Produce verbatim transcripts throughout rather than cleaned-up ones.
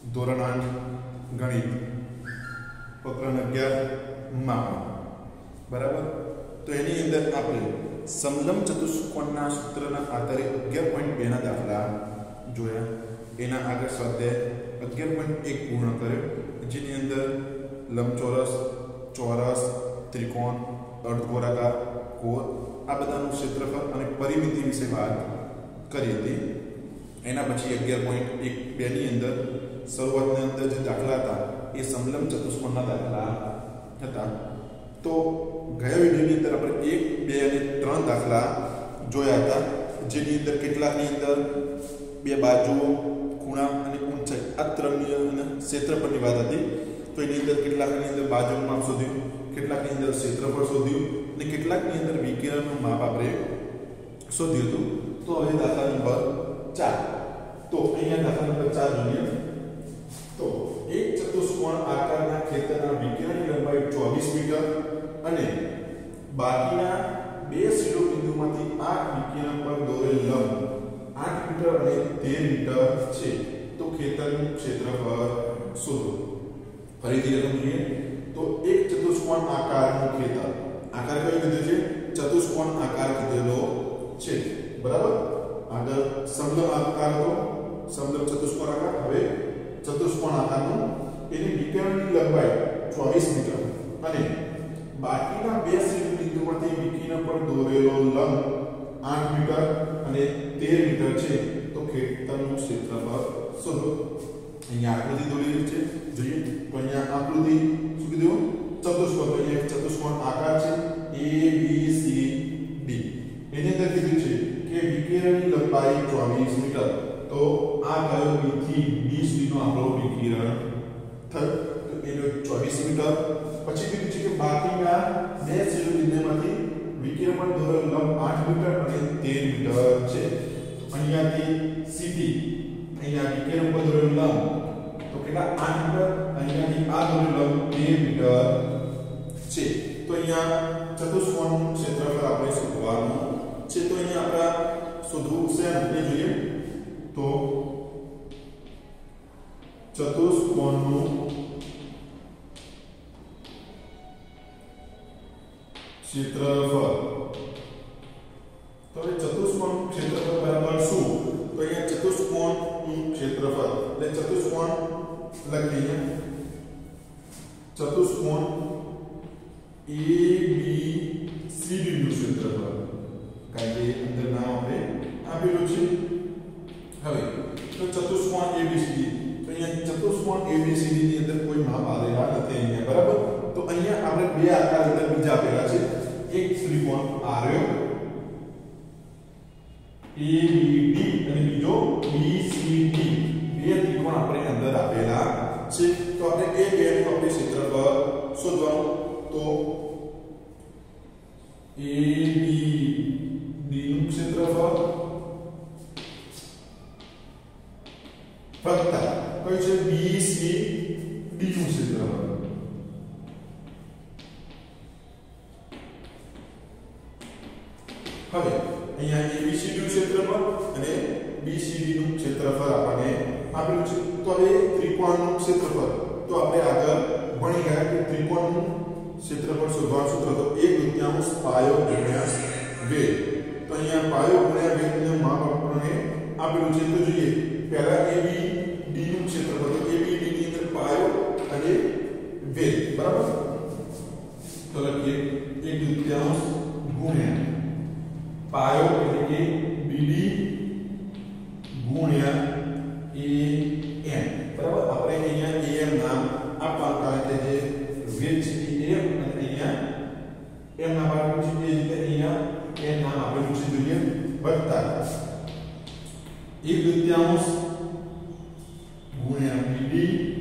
ધોરણ આઠ ગણિત પ્રકરણ અગિયાર માપન બરાબર. તો એની અંદર આપણે સમલંબ ચતુષ્કોણના સૂત્રના આધારે અગિયાર પોઈન્ટ બે ના દાખલા જોયા. એના આગળ સ્વાધ્યાય અગિયાર પોઈન્ટ એક પૂર્ણ કર્યો, જેની અંદર લંબચોરસ, ચોરસ, ત્રિકોણ, અર્ધગોળાકાર, કોર આ બધાનું ક્ષેત્રફળ અને પરિમિતિ વિશે વાત કરી હતી. એના પછી અગિયાર પોઈન્ટ એક બે ની અંદર શરૂઆતની અંદર જે દાખલા હતા એ સમલંબ ચતુષ્કોણના દાખલા હતા. તો ગયા વિડીયોની અંદર આપણે એક બે અને ત્રણ દાખલા જોયા હતા, જેની અંદર કેટલાકની અંદર બે બાજુઓ, ખૂણા અને ઊંચાઈ આ ત્રણની અને ક્ષેત્રફળની વાત હતી. તો એની અંદર કેટલાકની અંદર બાજુનું માપ શોધ્યું, કેટલાકની અંદર ક્ષેત્રફળ શોધ્યું અને કેટલાકની અંદર વિકિરણનું માપ આપણે શોધ્યું હતું. તો હવે દાખલા નંબર ચાર. તો અહીંયા દાખલા નંબર ચાર જોઈએ. તો એક ચતુષ્કોણ આકારના ખેતરના વિકિરણની લંબાઈ ચોવીસ મીટર અને બાકીના બે શિરોબિંદુમાંથી આઠ વિકિરણ પર દોરેલ લંબ આઠ મીટર અને તેર મીટર છે. તો ખેતરનું ક્ષેત્રફળ શોધો. ફરીથી રકમ જોઈએ. તો એક ચતુષ્કોણ આકારનું ખેતર, આકાર કયો કીધો છે? ચતુષ્કોણ આકાર કીધેલો છે બરાબર. આગળ સમલંબ આકાર હતો, સમલંબ ચતુષ્કોણ આકાર. હવે ચતુષ્કોણ આકારનું એની વિકિરણની લંબાઈ ચોવીસ મીટર અને બાકીના બે શિરોબિંદુમાંથી વિકિરણ પર દોરેલો લંબ આઠ મીટર અને તેર મીટર છે. તો ખેતરનું ક્ષેત્રફળ શોધો. અહીંયા આકૃતિ દોરેલી છે, જોઈએ. તો અહીંયા આકૃતિ શું કીધું? ચતુષ્કોણ. તો અહીંયા એક ચતુષ્કોણ આકાર છે A B C D. એની અંદર કીધું છે કે વિકિરણની લંબાઈ ચોવીસ મીટર. તો આ કયો B થી B સુધીનો આપણો વિકિરણ થયો. તો એનો ચોવીસ મીટર. પછી કીધું છે કે બાકીના બે શિરોબિંદુમાંથી વિકિરણ પર દોરેલ લંબ આઠ મીટર અને તેર મીટર છે. અહીંયાથી સીધી અહીંયા વિકિરણ પર દોરેલ લંબ તો કેટલા? આઠ મીટર. અહીંયાથી આ દોરેલ લંબ તેર મીટર છે. તો અહીંયા ચતુષ્કોણનું ક્ષેત્રફળ આપણે શોધવાનું છે. તો અહીંયા આપણે શોધવું છે આપણે જોઈએ. તો ચતુષ્કોણનું ક્ષેત્રફળ. તો હવે ચતુષ્કોણનું ક્ષેત્રફળ બરાબર શું? તો અહીંયા ચતુષ્કોણનું ક્ષેત્રફળ એટલે ચતુષ્કોણ લખીએ. ચતુષ્કોણ A B C D નું ક્ષેત્રફળ, કારણ કે અંદર નામ આપણે આપેલું છે. હવે તો ચતુષ્કોણ A B C D. તો અહીંયા ચતુષ્કોણ A B C D ની અંદર કોઈ માપ આલેલા નથી અહીંયા બરાબર. તો અહીંયા આપણે બે આકાર અંદર બીજા આપેલા છે. એક ત્રિકોણ આર્ય A B D અને બીજો B C D. બે ત્રિકોણ આપણે અંદર આપેલા છે. તો આપણે એ બે નું આપણે ક્ષેત્રફળ શોધવાનું. તો A B D નું ક્ષેત્રફળ વત્તા કયું છે? B C D નું ક્ષેત્રફળ. હવે અહીંયા A B C D નું ક્ષેત્રફળ અને B C D નું ક્ષેત્રફળ આપણને આપેલું છે. તો હવે ત્રિકોણનું ક્ષેત્રફળ તો આપણે આગળ ભણી ગયા કે ત્રિકોણનું ક્ષેત્રફળ શોધવાનું સૂત્ર તો એક દૂતીયાંશ પાયો ગુણ્યા વેગ. તો અહીંયા પાયો ગુણ્યા વેગનું માપ આપણને આપેલું છે. તો જોઈએ પહેલા A B D નું ક્ષેત્રફળ. તો A B D ની અંદર પાયો અને વેગ બરાબર. તો લખીએ એક દૂતીયાંશ ગુણ્યા પાયો એટલે કે B D ગુણ્યા A M બરાબર. આપણે અહીંયા A M નામ આપવા, કારણ કે જે વેગ છે એ M અને અહીંયા M નામ આપેલું છે, એ રીતે અહીંયા N નામ આપેલું છે. જોઈએ વત્તા એક દૂતીયાંશ ગુણ્યા B D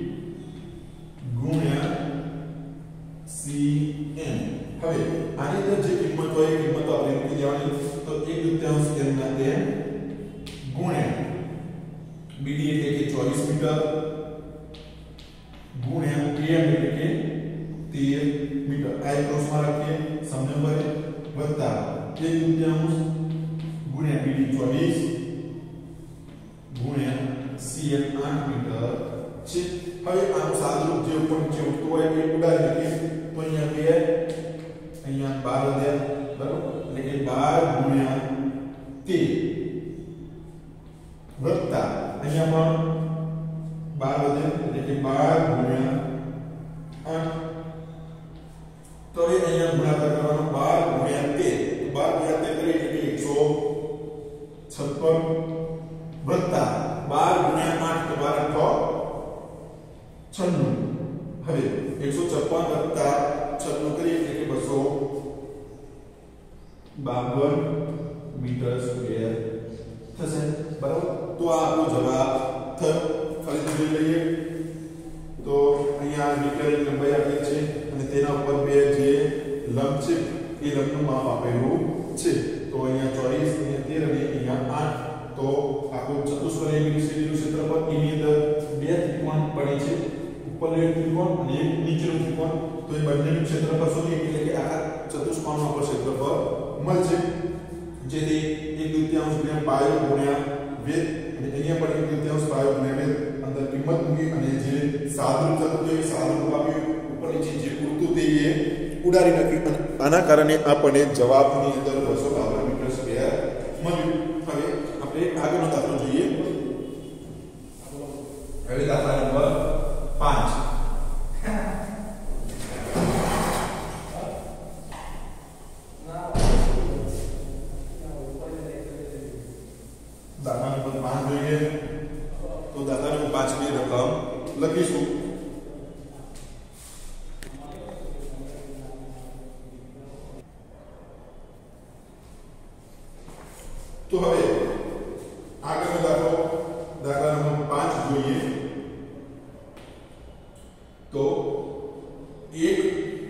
ગુણ્યા C M. હવે આની અંદર જે કિંમત હોય એ કિંમત આપણે મૂકી દેવાની. તો એક દૂતીયાંશ M ના M ગુણ્યા B D એટલે કે ચોવીસ મીટર ગુણ્યા A M એટલે કે તેર મીટર. આ એક ક્રોસમાં રાખીએ સમનંબરે વત્તા એક દૂતીયાંશ ગુણ્યા B D ચોવીસ ગુણ્યા C M આઠ મીટર છે. હવે આનું સાદુરૂપ જે ઉપર નીચે ઉડતું હોય એ ઉડાડી નાખીએ તો અહીંયા બે અહીંયા બાર વધ્યા બરાબર એટલે કે બાર ગુણ્યા તેર વત્તા અહીંયા પણ બાર વધે એટલે કે બાર ગુણ્યા આઠ. તો હવે અહીંયા ગુણાકાર કરવાનો બાર ગુણ્યા તેર તો બાર ગુણ્યા તેર કરીએ એટલે કે એકસો છપ્પન વત્તા બાર ગુણ્યા આઠ તો બાર આઠ છન્નું. હવે એકસો છપ્પન વત્તા છન્નું કરીએ એટલે કે બસો બાવન મીટર સ્ક્વેર થશે બરાબર. તો આ આપણો જવાબ થયો. ફરીથી જોઈ લઈએ તો અહીંયા મીટરની લંબાઈ આપેલી છે અને તેના ઉપર બે જે લંબ છે એ લંબનું માપ આપેલું છે. તો અહીંયા ચોવીસ અહીંયા તેર અને અહીંયા આઠ. તો આપણું ચતુષ્કોણ એબીસીડી નું ક્ષેત્રફળ એની અંદર બે ત્રિકોણ પડે છે, ઉપરનું એક ત્રિકોણ અને એક નીચેનું ત્રિકોણ. તો એ બંનેનું ક્ષેત્રફળ શોધીએ એટલે કે આખા ચતુષ્કોણનું આપણું ક્ષેત્રફળ મળશે. જેથી એક દૂતીયાંશ ગુણ્યા પાયો ગુણ્યા વેદ અને અહીંયા પણ એક દૂતીયાંશ પાયો ગુણ્યા વેદ અંદર કિંમત મૂકી અને જે સાદુરૂપ થતું એ સાદુરૂપ આપ્યું ઉપર નીચે જે ઉડતું તે એ ઉડાડી નાખ્યું અને આના કારણે આપણને જવાબની અંદર બસો બાવન મીટર સ્ક્વેર મળ્યું. હવે આપણે આગળનો દાખલો જોઈએ. હવે દાખલા નંબર પાંચ. દાખલા નંબર પાંચ જોઈએ તો દાખલા નંબર પાંચ ની રકમ લખીશું. તો હવે આગળનો દાખલો દાખલા નંબર પાંચ જોઈએ તો એક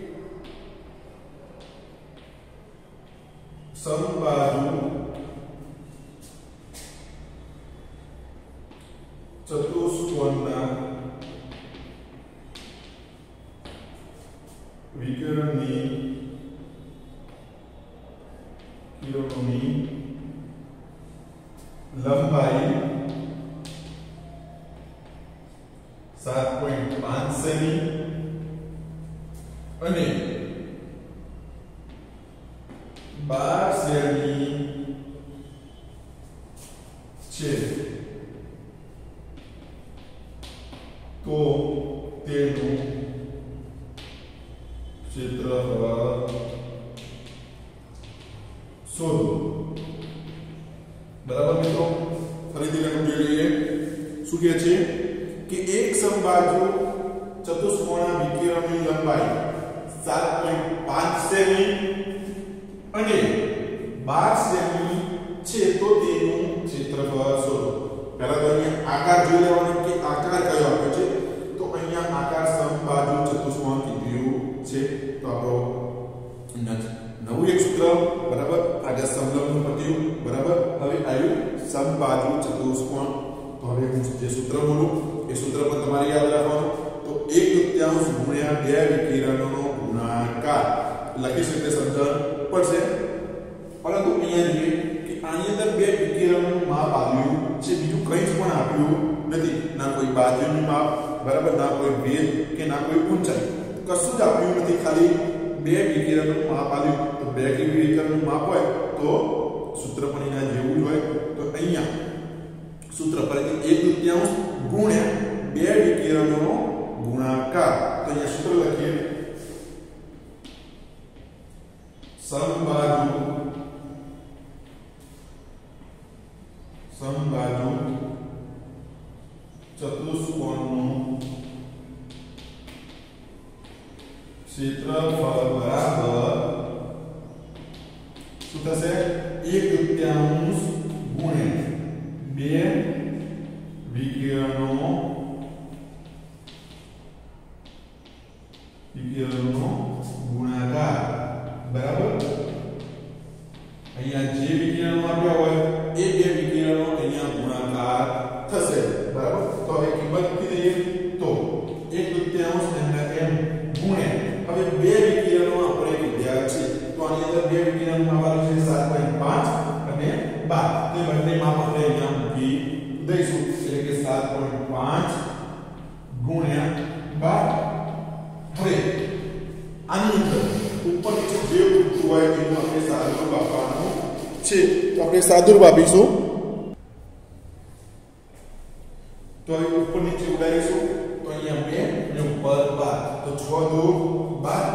સમબાજુ ચતુષ્કોણના વિકર્ણની કિરણોની લંબાઈ સાત પોઈન્ટ પાંચ સેમી અને બાર સેમી છે તો તેનું ક્ષેત્રફળ શોધો. બરાબર મિત્રો, ફરીથી લખી લઈએ. શું કહે છે કે એક સમબાજુ ચતુષ્કોણ વિકિરણની લંબાઈ સાત પોઈન્ટ પાંચ સેમી અને બાર સેમી છે તો તેનું ક્ષેત્રફળ શોધો. પહેલા તો અહીંયા આકાર જોઈ લેવાનો કે આકાર કયો આપ્યો છે. તો અહીંયા આકાર સમબાજુ ચતુષ્કોણ કીધું છે. તો આપણો નવું એક સૂત્ર બરાબર આગળ સમલંબનું પત્યું બરાબર. હવે આવ્યું સમબાજુ ચતુષ્કોણ. તો હવે હું જે સૂત્ર બોલું એ સૂત્ર પણ તમારે યાદ રાખવાનું. તો એક તૃતીયાંશ ગુણ્યા બે વિકિરણોનો ગુણાકાર લખી શકીએ સમજણ પડશે. પરંતુ અહીંયા જોઈએ કે આની અંદર બે વિકિરણોનું માપ આવ્યું છે, બીજું કંઈ જ પણ આપ્યું નથી. ના કોઈ બાજુનું માપ બરાબર, ના કોઈ વેગ કે ના કોઈ ઊંચાઈ, કશું જ આપ્યું નથી. ખાલી બે વિકિરણનું માપ આવ્યું. તો બે વિકિરણનું માપ હોય તો સૂત્ર પણ એના જેવું જ હોય. તો અહીંયા સૂત્ર ફરીથી એક તૃતીયાંશ ગુણ્યા બે વિકિરણોનો ગુણાકાર. તો અહીંયા સૂત્ર લખીએ સમબાજુ સમબાજુ ચતુષ્કોણનું ક્ષેત્રફળ બરાબર શું થશે? એક તૃતીયાંશ ગુણ્યા બે વિકિરણો વિકિરણનો ગુણાકાર બરાબર. અહીંયા જે વિકિરણો આપ્યા હોય એ બે વિકિરણો અહીંયા ગુણાકાર થશે બરાબર. તો હવે કિંમત મૂકી દઈએ તો એક તૃતીયાંશ એમ ગુણ્યા હવે બે વિકિરણો આપણે ઉપર નીચે જે ઉડતું હોય એનું આપણે સાદુરૂપ આપવાનું છે. તો આપણે સાદુરૂપ આપીશું. તો હવે ઉપર નીચે ઉડાડીશું. તો અહીંયા બે અને ઉપર બાર. તો છ દુ બાર.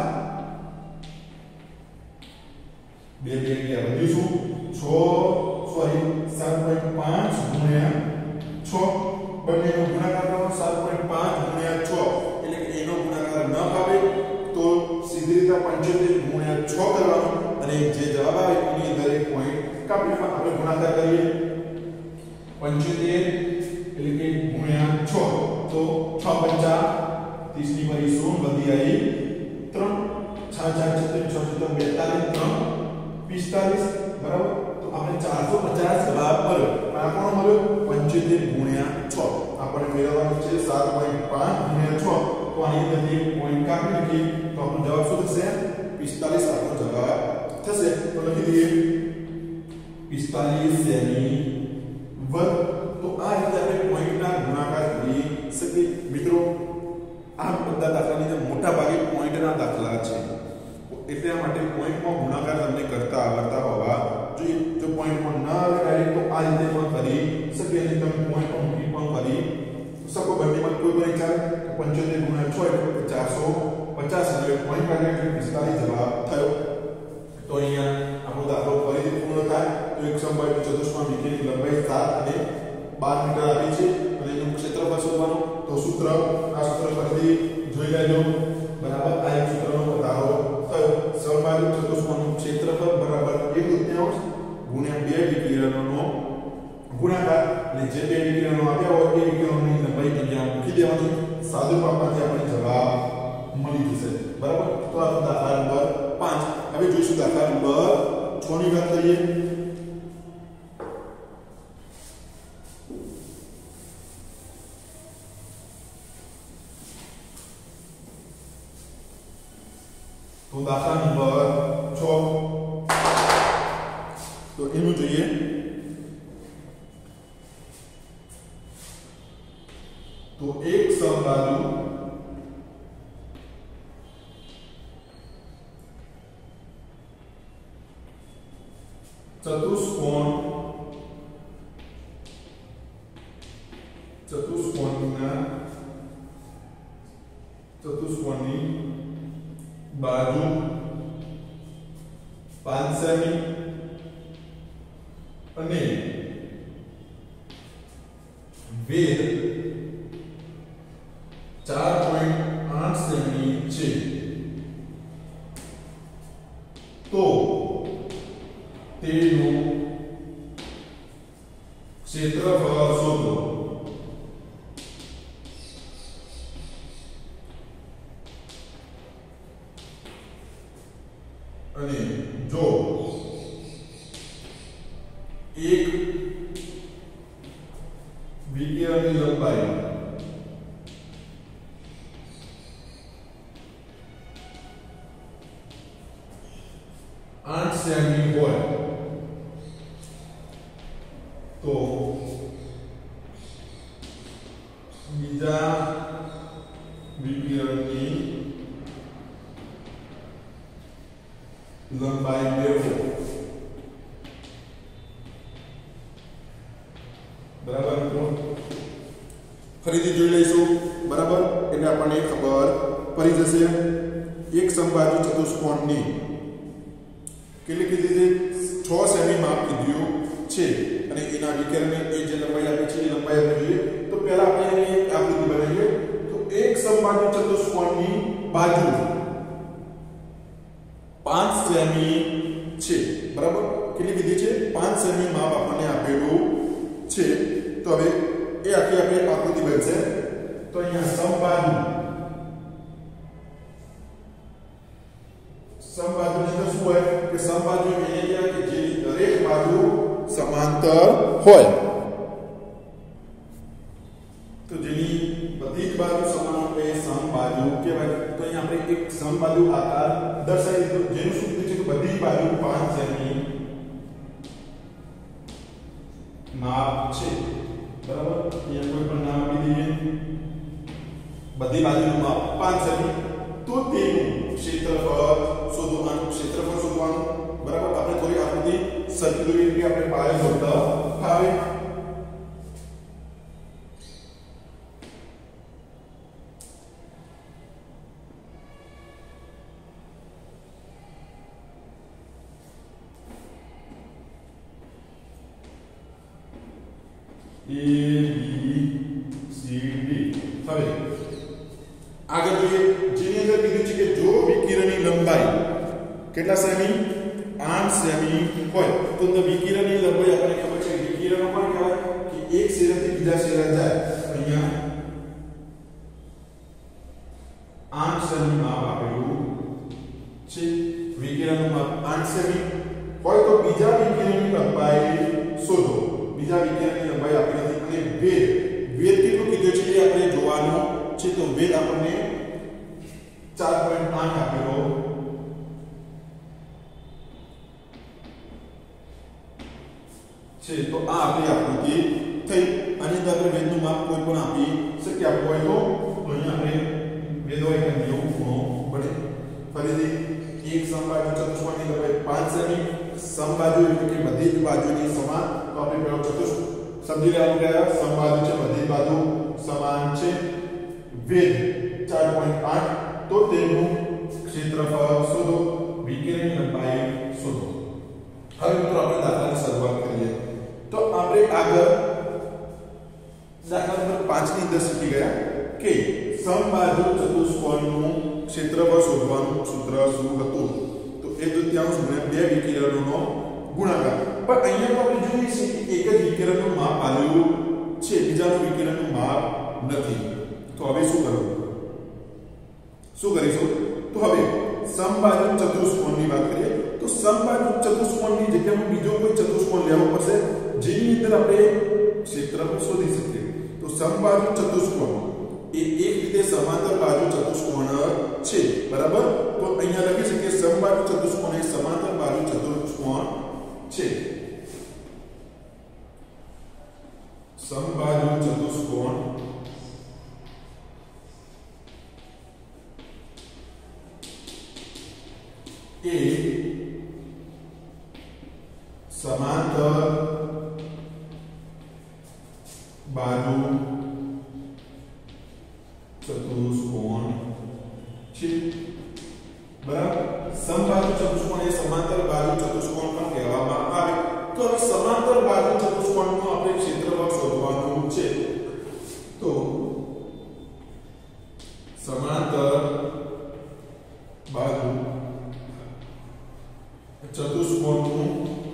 બે બે ગયા વધીશું. છ સોરી સાત પોઈન્ટ પાંચ ગુણ્યા છ. બંનેનો ગુણાકાર કરો. સાત પોઈન્ટ પાંચ ગુણ્યા છ એટલે કે એનો ગુણાકાર ન આવે તો સીધી રીતે પંચોતેર ગુણ્યા છ કરવાનો અને જે જવાબ આવે એની અંદર એક પોઈન્ટ કાપી આપણે ગુણાકાર કરીએ. પંચોતેર એટલે કે ગુણ્યા છ. તો છ પંચા ત્રીસ ની ફરી શૂન્ય વધી આવી ત્રણ. છ ચાર છત્રીસ છ છત્રીસ બેતાલીસ ત્રણ પિસ્તાલીસ બરાબર. તો આપણે ચારસો પચાસ જવાબ મળ્યો. આ કોણ મળ્યો? પંચોતેર ગુણ્યા છ. આપણે મેળવવાનું છે સાત પોઈન્ટ પાંચ ગુણ્યા છ. તો આની અંદરથી એક પોઈન્ટ કાપી નાખીએ તો આપણો જવાબ શું થશે? પિસ્તાલીસ આપણો જવાબ થશે. તો લખી દઈએ પિસ્તાલીસ સેમી વર્ગ. તો આ રીતે આપણે પોઈન્ટના ગુણાકાર કરી શકીએ. મિત્રો આ બધા દાખલાની અંદર મોટા ભાગે પોઈન્ટના દાખલા છે. એટલા માટે પોઈન્ટમાં ગુણાકાર તમને કરતા આવડતા હોવા જોઈએ. જો પોઈન્ટમાં ન આવડે તો આ રીતે પણ કરી શકીએ અને તમે પોઈન્ટમાં મૂકી પણ કરી શકો. બંનેમાં કોઈ પણ ચાલે. પંચોતેર ગુણ્યા છ એટલે ચારસો પચાસ એટલે પોઈન્ટ કાઢ્યા એટલે પિસ્તાલીસ જવાબ થયો. તો અહીંયા આપણો દાખલો ફરીથી પૂર્ણ થાય. તો એક સમબાજુ ચતુષ્કોણ વિધેયની લંબાઈ સાત અને બાર મીટર આપી છે અને એનું ક્ષેત્રફળ શોધવાનું. તો સૂત્ર આ સૂત્ર પરથી જોઈ લેજો બરાબર. આ એક સૂત્રનો વધારો થયો. સમબાજુ ચતુષ્કોણનું ક્ષેત્રફળ બરાબર એક તૃતીયાંશ ગુણ્યા બે વિકિરણોનો ગુણાકાર. અને જે બે વિકિરણો આપ્યા હોય એ વિકિરણોની લંબાઈ અહીંયા મૂકી દેવાની. સાદુરૂપ આપવાથી આપણને જવાબ મળી જશે બરાબર. તો આ દાખલા નંબર પાંચ. હવે જોઈશું દાખલા નંબર છ ની વાત કરીએ. તો દાખલા નંબર છ. તો એનું જોઈએ. તો એક સમબાજુ ચતુષ્કોણ ચતુષ્કોણના ચતુષ્કોણની બાજુ પાંચ સેમી અને વેધ ચાર પોઈન્ટ આઠ સેમી છે. તો તેનું ક્ષેત્રફળ શોધો. અને જો એક વિકિરણની લંબાઈ આઠ સેમી હોય તો બીજા વિકિરણની લંબાઈ મેળવો બરાબર. મિત્રો ફરીથી જોઈ લઈશું બરાબર. એટલે આપણને ખબર પડી જશે. એક સમબાજુ ચતુષ્કોણની કેટલી કીધી છે? છ સેમી માપ કીધું છે અને એના વિકર્ણની એ જે લંબાઈ આપી છે એ લંબાઈ આપણે જોઈએ. તો પહેલા આપણે એક આકૃતિ બનાવીએ. તો એક સમબાજુ ચતુષ્કોણની બાજુ પાંચ સેમી છે બરાબર. કેટલી કીધી છે? પાંચ સેમી માપ આપણને આપેલું છે. તો હવે એ આખી આપણે આકૃતિ બનશે. તો અહીંયા સમબાજુ સમબાજુની અંદર શું હોય કે સમબાજુ એને કહેવાય કે જેની દરેક બાજુ સમાંતર હોય. તો જેની બધી જ બાજુ સમાન હોય એ સમબાજુ કહેવાય. તો અહીંયા આપણે એક સમબાજુ આકાર દર્શાવી દીધો જેનું સૂત્ર છે કે બધી બાજુ પાંચ સેમી માપ છે બરાબર. અહીંયા કોઈ પણ નામ આપી દઈએ. બધી બાજુનું માપ પાંચ સેમી. તો તેનું ક્ષેત્રફળ શોધો. B C D. હવે આગળ જોઈએ, જેની અંદર કીધું છે કે જો વિકિરણની લંબાઈ કેટલા સેમી આઠ સેમી હોય તો તે વિકિરણની લંબાઈ આપણને ખબર છે વિકિરણો પણ કહેવાય કે એક શેરાથી બીજા શેરા જાય. અહીંયા આઠ સેમી માપ આપેલું છે. વિકિરણનું માપ આઠ સેમી હોય તો બીજા વિકિરણની લંબાઈ શોધો. બીજા વિકિરણની લંબાઈ આપી નથી અને વેગ વેગ કેટલું કીધું છે એ આપણે જોવાનું છે. તો વેગ આપણને ચાર પોઈન્ટ આઠ આપેલો છે. તો આ આપણી આકૃતિ થઈ. આની અંદર આપણે વેગનું માપ કોઈ પણ આપી શકીએ. આપવું હોય તો અહીંયા આપણે વેગ હોય કે નેવું ખૂણો બને. ફરીથી એક સમબાજુ ચતુષ્કોણની લંબાઈ પાંચ સેમી. સમબાજુ એટલે કે બધી જ બાજુની સમાન. તો આપણે પેલો ચતુષ્કોણ સમજી લેવાનું કે સમબાજુ છે, બધી બાજુ સમાન છે. વેગ ચાર પોઈન્ટ આઠ. તો તેનું ક્ષેત્રફળ શોધો. વિકિરણની લંબાઈ શોધો. હવે મિત્રો આપણે દાખલાની શરૂઆત કરીએ. તો આપણે આગળ દાખલા નંબર પાંચ ની અંદર શીખી ગયા કે સમબાજુ ચતુષ્કોણનું ક્ષેત્રફળ શોધવાનું સૂત્ર શું હતું? તો એક તૃતીયાંશ ગુણ્યા બે વિકિરણોનો ગુણાકાર. પણ અહીંયા તો આપણે જોઈએ છે કે એક જ વિકિરણનું માપ આપ્યું છે, બીજાનું વિકિરણનું માપ નથી. તો હવે શું કરવું? શું કરીશું? તો હવે સમબાજુ ચતુષ્કોણની વાત કરીએ. તો સમબાજુ ચતુષ્કોણની જગ્યામાં બીજો કોઈ ચતુષ્કોણ લેવો પડશે જેની અંદર આપણે ક્ષેત્રફળ શોધી શકીએ. તો સમબાજુ ચતુષ્કોણ એ એક રીતે સમાંતર બાજુ ચતુષ્કોણ છે, બરાબર? તો અહીંયા લખી શકીએ સમબાજુ ચતુષ્કોણ એ સમાંતર બાજુ ચતુષ્કોણ છે. સમબાજુ ચતુષ્કોણ એ સમાંતર બાજુ ચતુષ્કોણ છે, બરાબર? સમબાજુ ચતુષ્કોણ એ સમાંતર બાજુ ચતુષ્કોણ પણ કહેવામાં આવે. તો હવે સમાંતર બાજુ ચતુષ્કોણનું આપણે ક્ષેત્રફળ શોધવાનું છે. તો સમાંતર બાજુ ચતુષ્કોણનું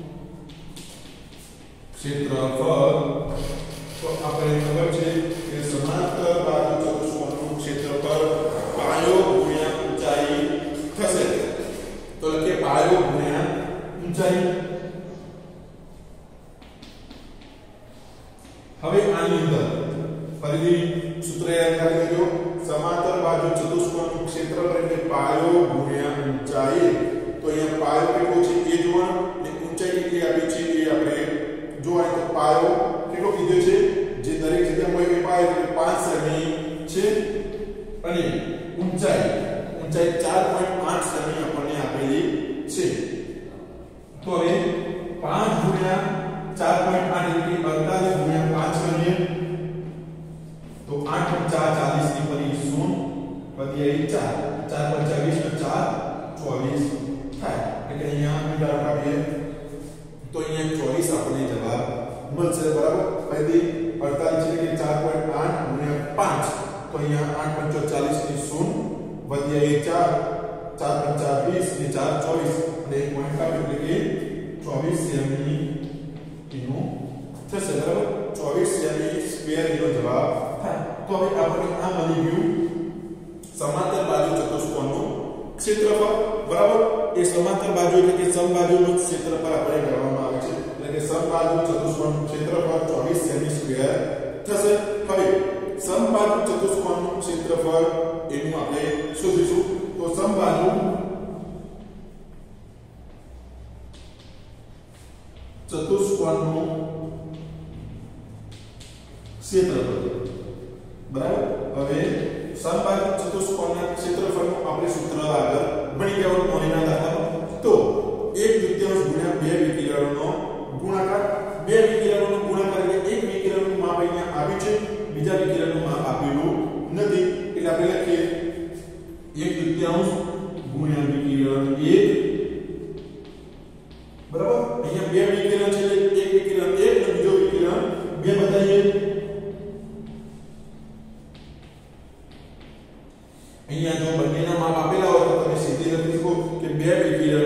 ક્ષેત્રફળ, તો આપણે ખબર છે કે સમાંતર બાજુ ચતુષ્કોણનું ક્ષેત્રફળ પાયો ગુણ્યા ઊંચાઈ થશે. તો લખીએ પાયો ગુણ્યા ઊંચાઈ. હવે આની અંદર ફરીથી સૂત્ર યાદ કરી લેજો. સમાંતર બાજુ ચતુષ્કોણનું ક્ષેત્રફળ એટલે પાયો ગુણ્યા ઊંચાઈ. તો અહીંયા પાયો કેટલો છે એ જોવાનું અને ઊંચાઈ કેટલી આપી છે એ આપણે જોવાનું. તો પાયો કેટલો કીધો છે જે દરેક જગ્યામાં હોય એ પાયો એટલે પાંચ સેમી છે અને ઊંચાઈ ઊંચાઈ ચાર પોઈન્ટ આઠ સેમી આપણને આપેલી છે. તો હવે પાંચ ગુણ્યા ચાર પોઈન્ટ આઠ એટલે અડતાલીસ ગુણ્યા પાંચ કરીએ તો આઠ પંચા ચાલીસ ની ફરી શૂન્ય વધી ચાર ચાર પંચા વીસ ને ચાર ચોવીસ થાય. એટલે અહીંયા મીટર કાઢીએ તો અહીંયા ચોવીસ આપણને જવાબ મળશે, બરાબર? ફરીથી અડતાલીસ એટલે કે ચાર પોઈન્ટ આઠ ગુણ્યા પાંચ તો અહીંયા આઠ પંચા ચાલીસ ની શૂન્ય વધી ચાર ચાર પંચા વીસ ને ચાર ચોવીસ અને એક પોઈન્ટ કાઢ્યો એટલે કે ચોવીસ સેમી એનું થશે, બરાબર? ચોવીસ સેમી સ્ક્વેર એનો જવાબ થાય. તો હવે આપણે આ મળી ગયું સમાંતર બાજુ ચતુષ્કોણનું ક્ષેત્રફળ, બરાબર? એ સમાંતર બાજુ એટલે કે સમબાજુનું ક્ષેત્રફળ આપણે ગણવામાં આવે છે. એટલે કે સમબાજુ ચતુષ્કોણનું ક્ષેત્રફળ ચોવીસ સેમી સ્ક્વેર થશે. હવે સમબાજુ ચતુષ્કોણનું ક્ષેત્રફળ એનું આપણે શોધીશું. તો સમબાજુ ચતુષ્કોણનું ક્ષેત્રફળ, બરાબર? હવે સમબાજુ ચતુષ્કોણના ક્ષેત્રફળનું આપણે સૂત્ર આગળ ભણી ગયા મોરીના દાખલામાં. તો એક તૃતીયાંશ ગુણ્યા બે વિકિરણોનો ગુણાકાર. બે વિકિરણોનો ગુણાકાર એટલે એક વિકિરણનું માપ અહીંયા આવ્યું છે, બીજા વિકિરણનું માપ આપેલું નથી. એટલે આપણે લખીએ એક તૃતીયાંશ ગુણ્યા વિકિરણ એક, બરાબર? અહીંયા બે વિકિરણ છે એટલે એક વિકિરણ એક અને બીજો વિકિરણ બે બતાવીએ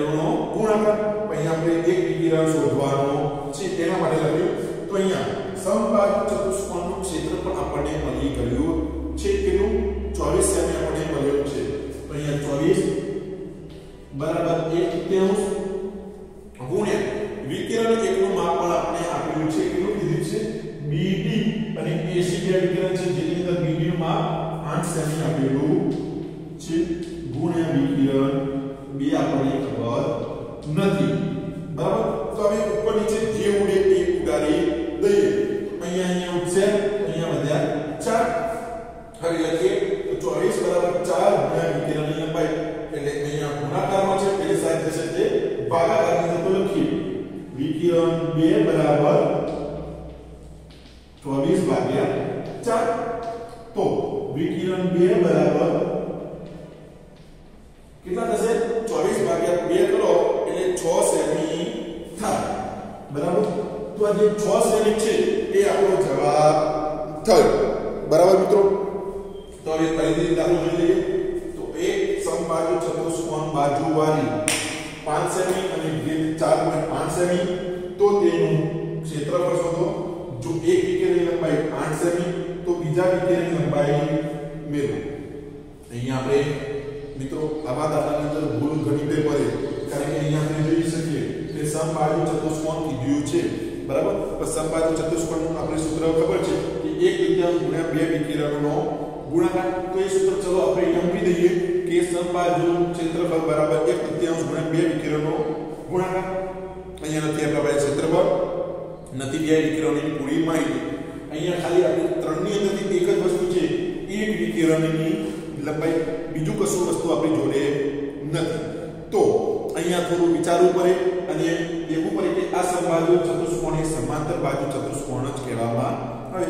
વિકિરણોનો ગુણાકાર. અહીંયા આપણે એક વિકિરણ શોધવાનો છે તેના માટે લખ્યું. તો અહીંયા સમબાજુ ચતુષ્કોણનું ક્ષેત્રફળ આપણને મળી ગયું છે. કેટલું? ચોવીસ સેમી આપણને મળ્યું છે. તો અહીંયા ચોવીસ બરાબર એક તૃતીયાંશ ગુણ્યા વિકિરણ એકનું માપ પણ આપણે આપેલું છે. કેટલું કીધું છે? બીડી અને એસી બે વિકિરણ છે જેની અંદર બીડી નું માપ આઠ સેમી આપેલું છે ગુણ્યા વિકિરણ બે આપણને ખબર નથી. બરાબર. તો હવે ઉપર નીચે જે ઉડે એ ઉડાડી દઈએ. અહીંયા અહીંયા ઉડશે, અહીંયા વધ્યા ચાર. હવે લખીએ તો ચોવીસ બરાબર ચાર ગુણ્યા વિકિરણની લંબાઈ. એટલે અહીંયા ગુણાકારમાં છે પેલી સાઈડ જશે તે ભાગાકારની અંદર. તો લખીએ વિકિરણ બે બરાબર ચોવીસ ભાગ્યા ચાર. તો વિકિરણ બે બરાબર કેટલા થશે? ચોવીસ ભાગ્યા બે કરો એટલે છ સેમી થાય. બરાબર. તો આ જે છ સેમી છે એ આપણો જવાબ થયો. બરાબર મિત્રો. તો હવે ફરીથી દાખલો જોઈ લઈએ. તો એક સમબાજુ ચતુષ્કોણ બાજુવાળી પાંચ સેમી અને વિકિરણ ચાર પોઈન્ટ પાંચ સેમી. તો તેનું ક્ષેત્રફળ શોધો. જો એક વિકિરણની લંબાઈ આઠ સેમી તો બીજા વિકિરણની લંબાઈ મેળવો. અહીંયા આપણે મિત્રો આવા દાખલાની અંદર ભૂલ ઘણી બે પડે, કારણ કે અહીંયા આપણે જોઈ શકીએ કે સમબાજુ ચતુષ્કોણ કીધું છે. બરાબર. તો સમબાજુ ચતુષ્કોણનું આપણે સૂત્ર ખબર છે કે એક તૃતીયાંશ ગુણ્યા બે વિકિરણોનો ગુણાકાર. તો એ સૂત્ર ચલો આપણે અહીંયા મૂકી દઈએ કે સમબાજુ ક્ષેત્રફળ બરાબર એક તૃતીયાંશ ગુણ્યા બે વિકિરણોનો ગુણાકાર. અહીંયા નથી આપણા પાસે ક્ષેત્રફળ, નથી બે વિકિરણોની પૂરી માહિતી. અહીંયા ખાલી આપણે ત્રણની અંદરથી એક જ વસ્તુ છે, એક વિકિરણની લંબાઈ. બીજું કશું વસ્તુ આપણી જોડે નથી. તો અહીંયા થોડું વિચારવું પડે અને દેખવું પડે કે આ સમબાજુ ચતુષ્કોણ એ સમાંતર બાજુ ચતુષ્કોણ જ કહેવામાં આવે.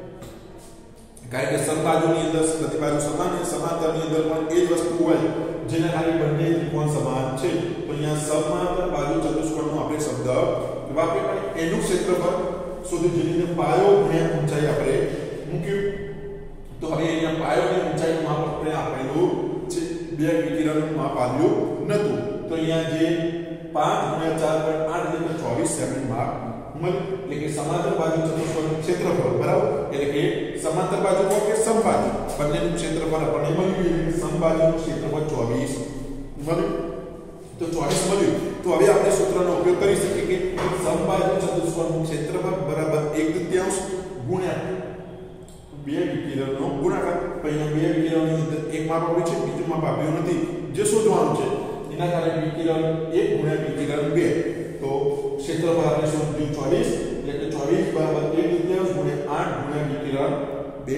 કારણ કે સમબાજુની અંદર બધી બાજુ સમાન અને સમાંતરની અંદર પણ એ જ વસ્તુ હોય જેને ખાલી બંને ત્રિકોણ સમાન છે. તો અહીંયા સમાંતર બાજુ ચતુષ્કોણનો આપણે શબ્દ વાપરીએ. એનું ક્ષેત્રફળ શોધ્યું જેની અંદર પાયો ગુણ્યા ઊંચાઈ આપણે મૂક્યું. તો હવે અહીંયા પાયો અને ઊંચાઈનું માપ આપણે આપેલું છે. બે વિકિરણનું માપ આવ્યું નતું. તો અહીંયા જે પાંચ ગુણ્યા ચાર પોઈન્ટ આઠ એટલે ચોવીસ સેમી માપ મળ્યું. એટલે કે સમાંતર બાજુ ચતુષ્કોણનું ક્ષેત્રફળ. બરાબર. એટલે કે સમાંતર બાજુ કે સમબાજુ બંનેનું ક્ષેત્રફળ આપણને મળ્યું. એટલે સમબાજુનું ક્ષેત્રફળ ચોવીસ મળ્યું. તો ચોવીસ મળ્યું. તો હવે આપણે સૂત્રનો ઉપયોગ કરી શકીએ કે સમબાજુ ચતુષ્કોણનું ક્ષેત્રફળ બરાબર એક તૃતીયાંશ ગુણ્યા બે વિકિરણનો ગુણાકાર. અહીંયા બે વિકિરણની અંદર એક માપ આપ્યું છે, બીજું માપ આપ્યું નથી. જે શોધવાનું છે એના કારણે વિકિરણ એક ગુણ્યા વિકિરણ બે. તો ક્ષેત્રફળ આપણે શોધ્યું ચોવીસ. એટલે કે ચોવીસ બરાબર એક તૃતીયાંશ ગુણ્યા આઠ ગુણ્યા વિકિરણ બે.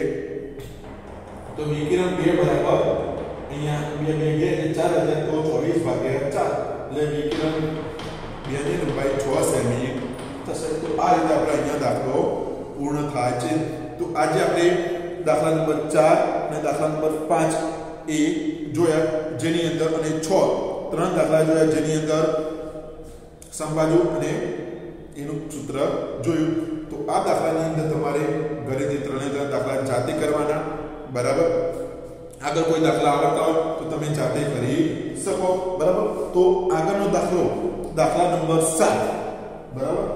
તો વિકિરણ બે બરાબર અહીંયા બે બે બે એટલે ચાર હજાર. તો ચોવીસ ભાગ્યા ચાર એટલે વિકિરણ બે ની લંબાઈ છ સેમી થશે. તો આ રીતે આપણે અહીંયા દાખલો પૂર્ણ થાય છે. તો આજે આપણે દાખલા નંબર ચાર અને દાખલા નંબર પાંચ એ જોયા જેની અંદર અને છ ત્રણ દાખલા જોયા જેની અંદર સમબાજુ અને એનું સૂત્ર જોયું. તો આ દાખલાની અંદર તમારે ઘરેથી ત્રણે ત્રણ દાખલા જાતે કરવાના. બરાબર. આગળ કોઈ દાખલા આવડતા હોય તો તમે જાતે કરી શકો. બરાબર. તો આગળનો દાખલો દાખલા નંબર સાત. બરાબર.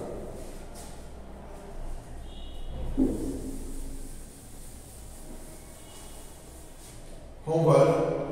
હોમવર્ક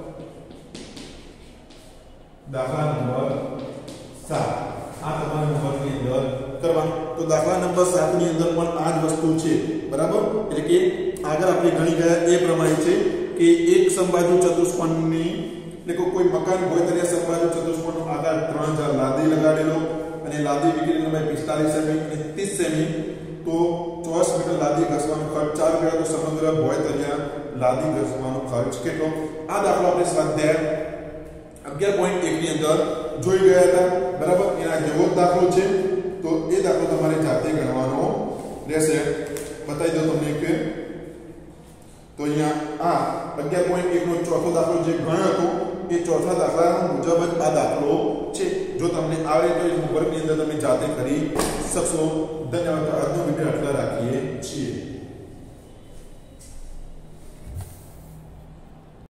દાખલા નંબર સાત. આ તમારે હોમવર્કની અંદર કરવાનું. તો દાખલા નંબર સાત ની અંદર પણ આ જ વસ્તુ છે. બરાબર. એટલે કે આગળ આપણે ગણી ગયા એ પ્રમાણે છે કે એક સમબાજુ ચતુષ્કોણની એટલે કે કોઈ મકાન હોય ત્યારે સમબાજુ ચતુષ્કોણનો આધાર ત્રણ હજાર લાદી લગાડેલો અને લાદી વિકિરણ લંબાઈ પિસ્તાલીસ સેમી અને ત્રીસ સેમી. તો ચોવીસ મીટર લાદી ઘસવાનો ખર્ચ ચાર ગણા. તો સમગ્ર ભોય તરિયા લાદી ઘસવાનો ખર્ચ કેટલો? આ દાખલો આપણે સ્વાધ્યાય અગિયાર પોઈન્ટ એક ની અંદર જોઈ ગયા હતા. બરાબર. એના જેવો દાખલો છે. તો એ દાખલો તમારે જાતે ગણવાનો રહેશે. બતાવી દો તમને કે તો અહીંયા આ અગિયાર પોઈન્ટ એક નો ચોથો દાખલો જે ગણ્યો હતો એ ચોથા દાખલા મુજબ જ આ દાખલો છે. જો તમને આવડે તો એ હોમવર્કની અંદર તમે જાતે કરી શકશો. ધન્યવાદ. આજનો વિડિયો આટલા રાખીએ છીએ.